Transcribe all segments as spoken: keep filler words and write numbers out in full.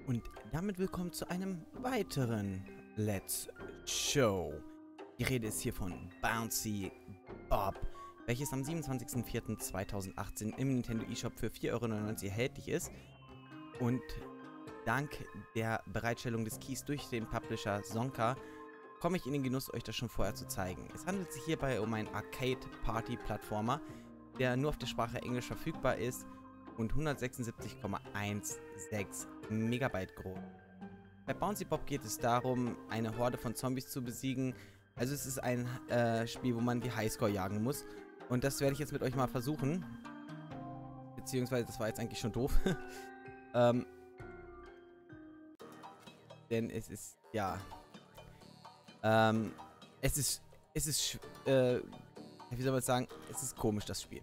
Und damit willkommen zu einem weiteren Let's Show. Die Rede ist hier von Bouncy Bob, welches am siebenundzwanzigsten vierten zweitausendachtzehn im Nintendo eShop für vier Euro neunundneunzig erhältlich ist. Und dank der Bereitstellung des Keys durch den Publisher Zonka komme ich in den Genuss, euch das schon vorher zu zeigen. Es handelt sich hierbei um einen Arcade-Party-Plattformer, der nur auf der Sprache Englisch verfügbar ist und hundertsechsundsiebzig Komma sechzehn Megabyte groß. Bei Bouncy Bob geht es darum, eine Horde von Zombies zu besiegen. Also es ist ein äh, Spiel, wo man die Highscore jagen muss. Und das werde ich jetzt mit euch mal versuchen. Beziehungsweise, das war jetzt eigentlich schon doof. ähm, denn es ist, ja... Ähm, es ist, es ist, äh, wie soll man sagen, es ist komisch, das Spiel.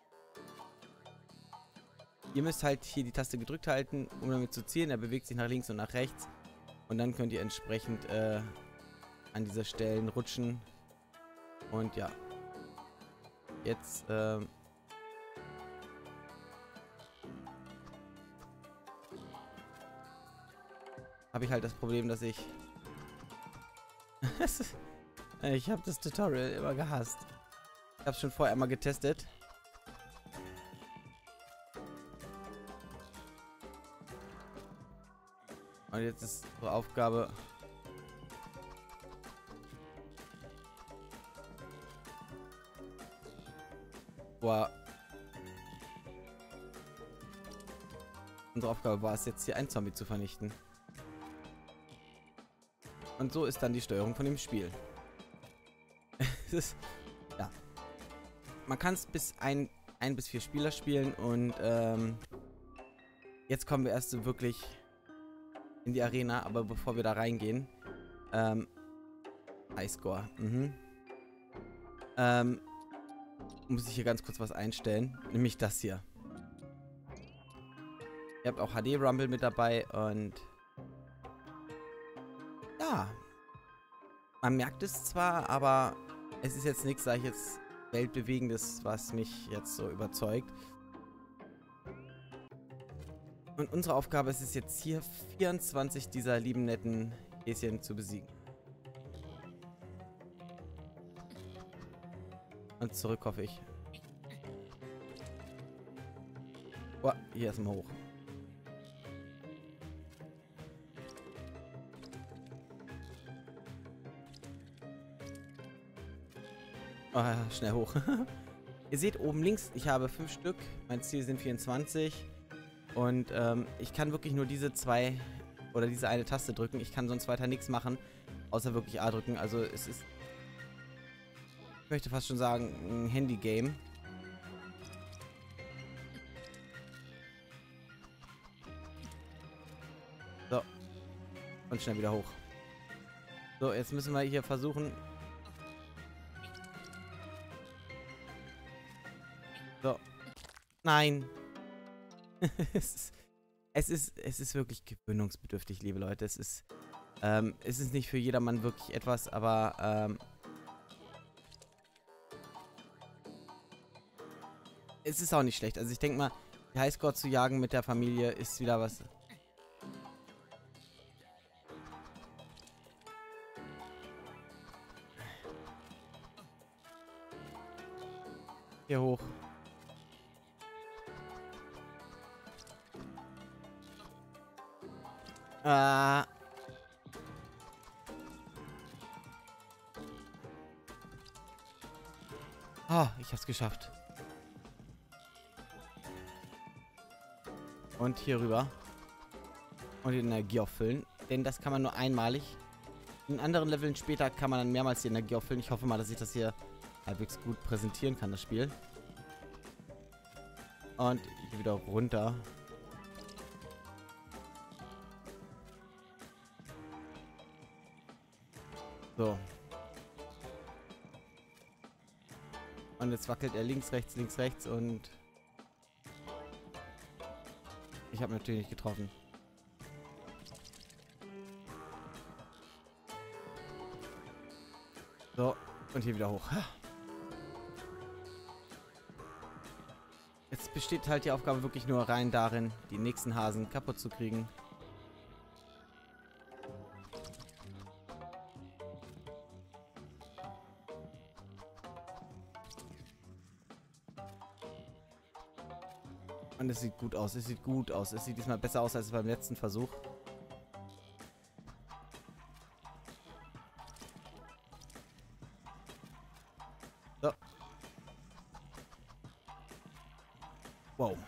Ihr müsst halt hier die Taste gedrückt halten, um damit zu zielen. Er bewegt sich nach links und nach rechts. Und dann könnt ihr entsprechend äh, an diese Stellen rutschen. Und ja. Jetzt, ähm... habe ich halt das Problem, dass ich... ich habe das Tutorial immer gehasst. Ich habe es schon vorher mal getestet. Und jetzt ist unsere Aufgabe... Boah. Unsere Aufgabe war es jetzt hier einen Zombie zu vernichten. Und so ist dann die Steuerung von dem Spiel. Es ist, ja. Man kann es bis ein, ein bis vier Spieler spielen und ähm, jetzt kommen wir erst so wirklich in die Arena, aber bevor wir da reingehen, ähm, Highscore, mhm. ähm, muss ich hier ganz kurz was einstellen, nämlich das hier. Ihr habt auch H D Rumble mit dabei und ja, man merkt es zwar, aber es ist jetzt nichts, sag ich jetzt, Weltbewegendes, was mich jetzt so überzeugt. Und unsere Aufgabe ist es jetzt hier, vierundzwanzig dieser lieben netten Häschen zu besiegen. Und zurück, hoffe ich. Oh, hier erstmal hoch. Oh, schnell hoch. Ihr seht oben links, ich habe fünf Stück. Mein Ziel sind vierundzwanzig. Und ähm, ich kann wirklich nur diese zwei oder diese eine Taste drücken. Ich kann sonst weiter nichts machen, außer wirklich A drücken. Also es ist, ich möchte fast schon sagen, ein Handy-Game. So. Und schnell wieder hoch. So, jetzt müssen wir hier versuchen... So. Nein. es, ist, es ist es ist wirklich gewöhnungsbedürftig, liebe Leute. Es ist ähm, es ist nicht für jedermann wirklich etwas, aber ähm, es ist auch nicht schlecht. Also ich denke mal, die Highscore zu jagen mit der Familie ist wieder was. Hier hoch. Äh. Ah, ich hab's geschafft. Und hier rüber. Und die Energie auffüllen. Denn das kann man nur einmalig. In anderen Leveln später kann man dann mehrmals die Energie auffüllen. Ich hoffe mal, dass ich das hier halbwegs gut präsentieren kann, das Spiel. Und hier wieder runter. So. Und jetzt wackelt er links, rechts, links, rechts und... Ich habe natürlich nicht getroffen. So. Und hier wieder hoch. Jetzt besteht halt die Aufgabe wirklich nur rein darin, die nächsten Hasen kaputt zu kriegen. Und es sieht gut aus. Es sieht gut aus. Es sieht diesmal besser aus als beim letzten Versuch. So. Wow.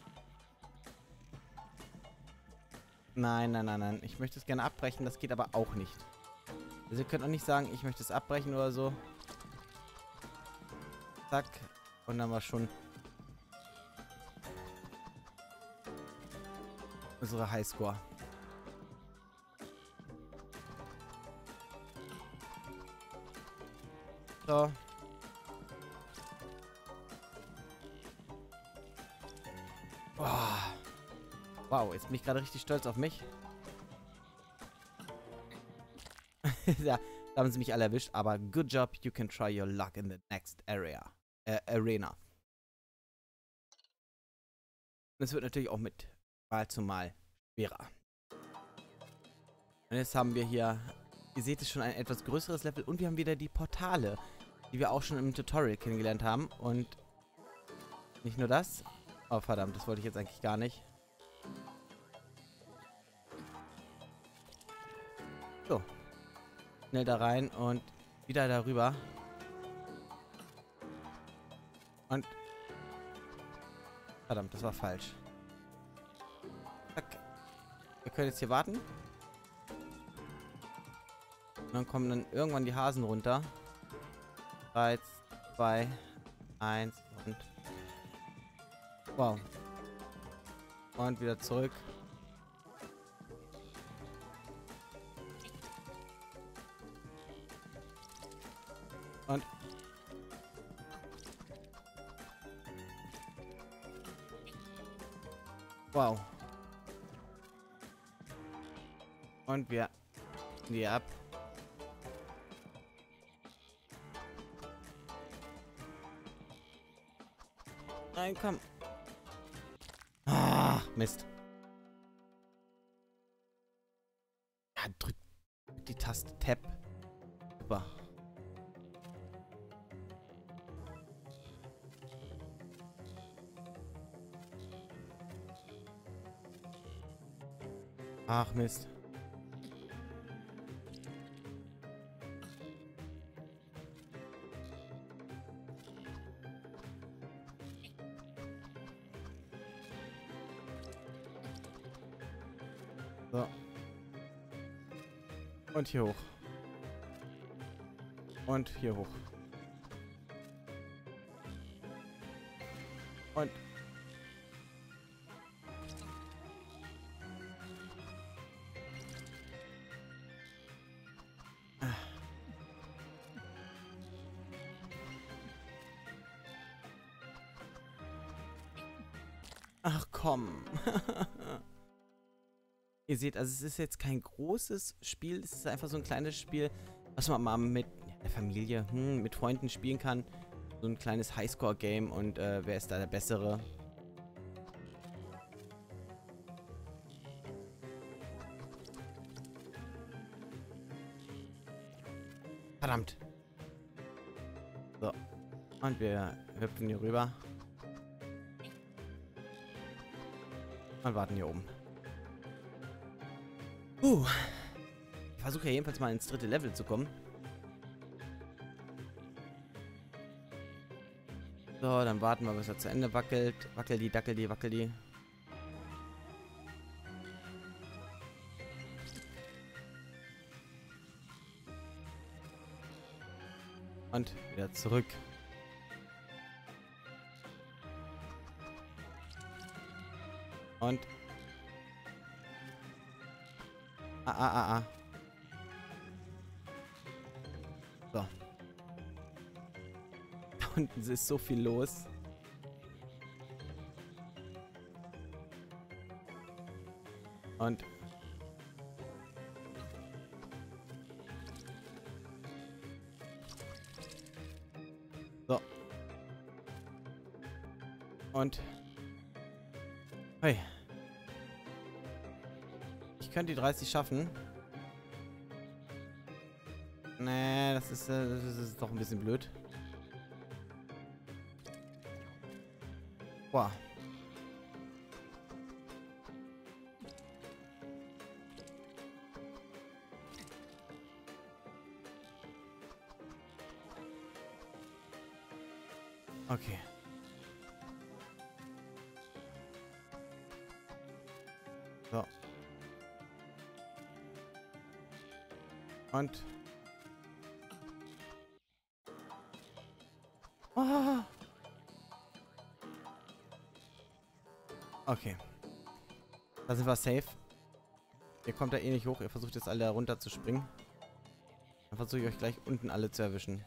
Nein, nein, nein, nein. Ich möchte es gerne abbrechen. Das geht aber auch nicht. Also ihr könnt auch nicht sagen, ich möchte es abbrechen oder so. Zack. Und dann war schon unsere Highscore. So. Boah. Wow, jetzt bin ich gerade richtig stolz auf mich. Ja, da haben sie mich alle erwischt, aber good job, you can try your luck in the next area. Äh, Arena. Und es wird natürlich auch mit Mal zu Mal schwerer. Und jetzt haben wir hier, ihr seht es schon, ein etwas größeres Level und wir haben wieder die Portale, die wir auch schon im Tutorial kennengelernt haben. Und nicht nur das. Oh, verdammt, das wollte ich jetzt eigentlich gar nicht. So. Schnell da rein und wieder darüber. Und... Verdammt, das war falsch. Zack. Wir können jetzt hier warten. Und dann kommen dann irgendwann die Hasen runter. drei, zwei, eins und... Wow. Und wieder zurück. Und... Wow. Und wir... Die ab. Nein, komm. Ah, Mist. Ja, drück die Taste Tab. Super. Ach, Mist. So. Und hier hoch. Und hier hoch. Und... Ach komm. Ihr seht, also es ist jetzt kein großes Spiel, es ist einfach so ein kleines Spiel, was man mal mit der Familie, hm, mit Freunden spielen kann. So ein kleines Highscore-Game und äh, wer ist da der Bessere? Verdammt. So. Und wir hüpfen hier rüber. Und warten hier oben. Uh. Ich versuche ja jedenfalls mal ins dritte Level zu kommen. So, dann warten wir, bis er zu Ende wackelt. Wackel die, dackel die, wackel die. Und wieder zurück. Und... Ah, ah, ah, ah. So. Da unten ist so viel los. Und... So. Und... Hey. Ich könnte die dreißig schaffen. Nee, das ist, äh, das ist doch ein bisschen blöd. Boah. Okay. So. Und. Oh. Okay. Da sind wir safe. Ihr kommt da eh nicht hoch. Ihr versucht jetzt alle runter zu springen. Dann versuche ich euch gleich unten alle zu erwischen.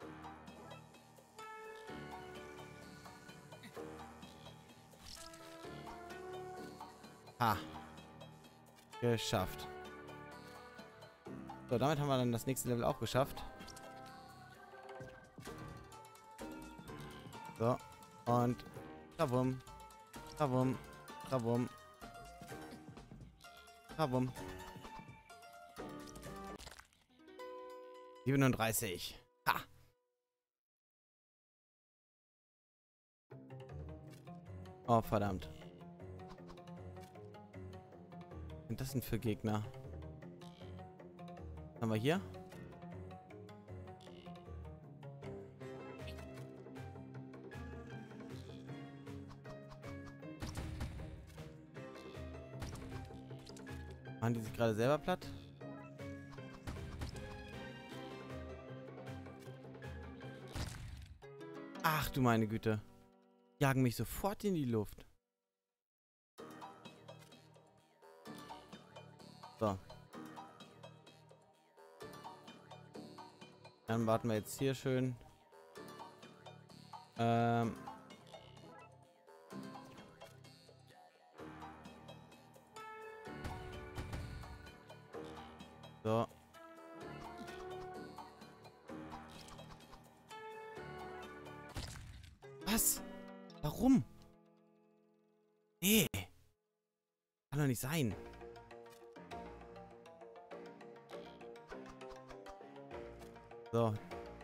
Ha. Geschafft. So, damit haben wir dann das nächste Level auch geschafft. So. Und. Kabum. Kabum. Kabum. Kabum. siebenunddreißig. Ha. Oh, verdammt. Was sind das denn für Gegner? Was haben wir hier? Machen die sich gerade selber platt? Ach du meine Güte. Jagen mich sofort in die Luft. So. Dann warten wir jetzt hier schön. Ähm. So. Was? Warum? Nee. Kann doch nicht sein. So.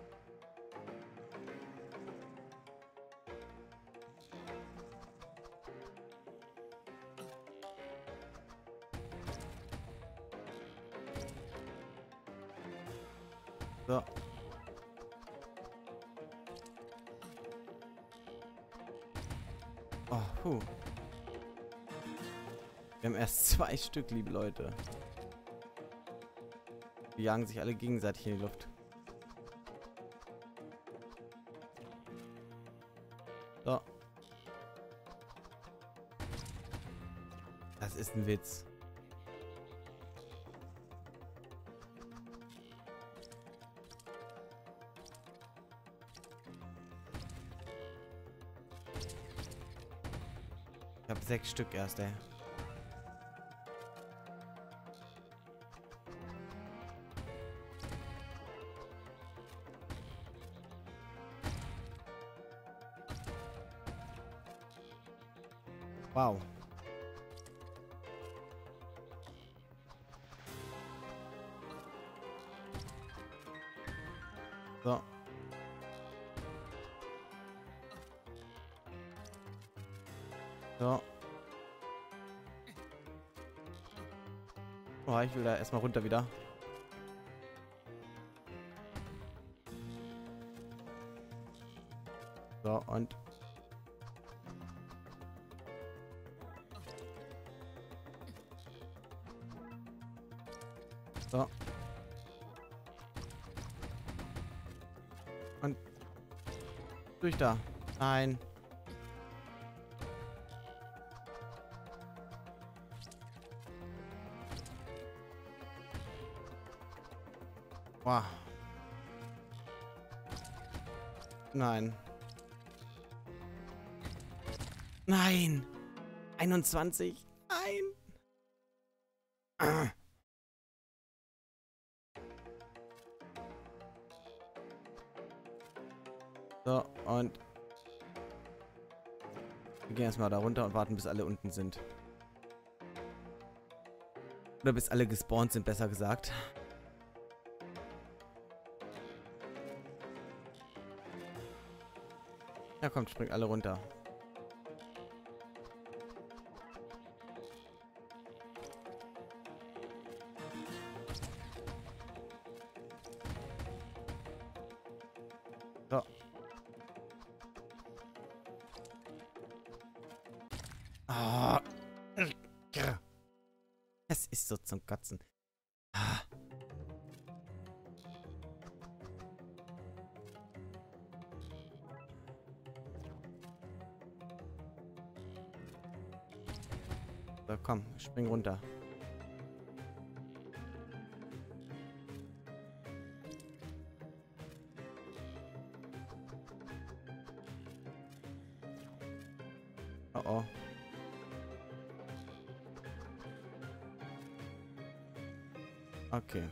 So. Oh, puh. Wir haben erst zwei Stück, liebe Leute. Die jagen sich alle gegenseitig in die Luft. So. Das ist ein Witz. Ich habe sechs Stück erst, ey. Wow. So. So. Oh, ich will da erstmal runter wieder. So, und... So. Und... Durch da. Nein. Wow. Nein. Nein. einundzwanzig. Nein. Ah. So, und wir gehen erstmal da runter und warten, bis alle unten sind. Oder bis alle gespawnt sind, besser gesagt. Ja, kommt, springt alle runter. So. Oh. Es ist so zum Kotzen. Ah. So, komm, spring runter. Oh oh. Okay.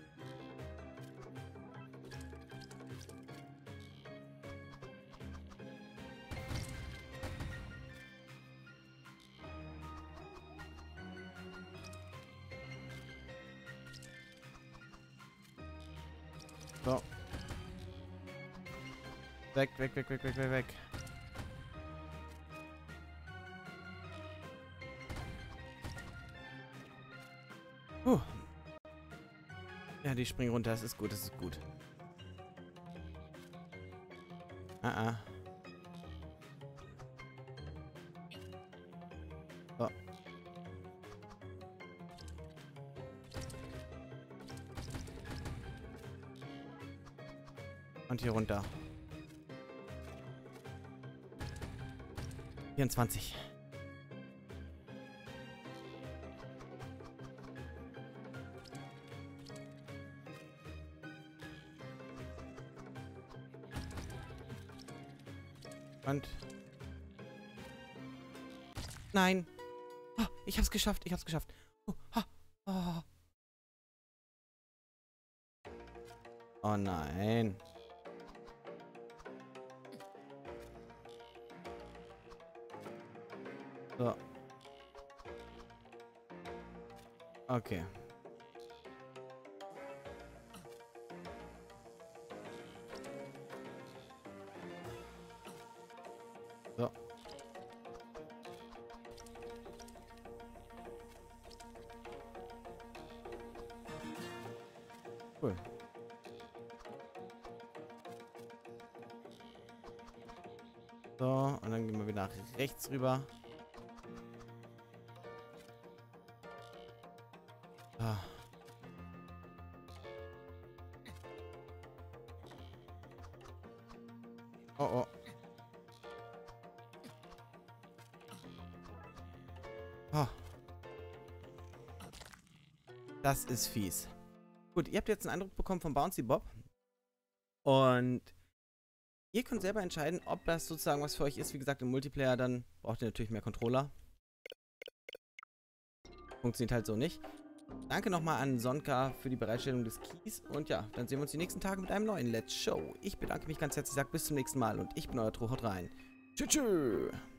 So. Weg, weg, weg, weg, weg, weg, weg. Puh. Ja, die springen runter. Das ist gut, das ist gut. Ah, ah. So. Und hier runter. vierundzwanzig. Und... Nein! Oh, ich hab's geschafft, ich hab's geschafft. Oh, ha, oh. Oh nein. So. Okay. So. Cool. So, und dann gehen wir wieder nach rechts rüber. Ah. Oh, oh. Oh. Das ist fies. Gut, ihr habt jetzt einen Eindruck bekommen von Bouncy Bob. Und ihr könnt selber entscheiden, ob das sozusagen was für euch ist. Wie gesagt, im Multiplayer, dann braucht ihr natürlich mehr Controller. Funktioniert halt so nicht. Danke nochmal an Sonka für die Bereitstellung des Keys. Und ja, dann sehen wir uns die nächsten Tage mit einem neuen Let's Show. Ich bedanke mich ganz herzlich, sage bis zum nächsten Mal und ich bin euer Tro, haut rein. Tschüss.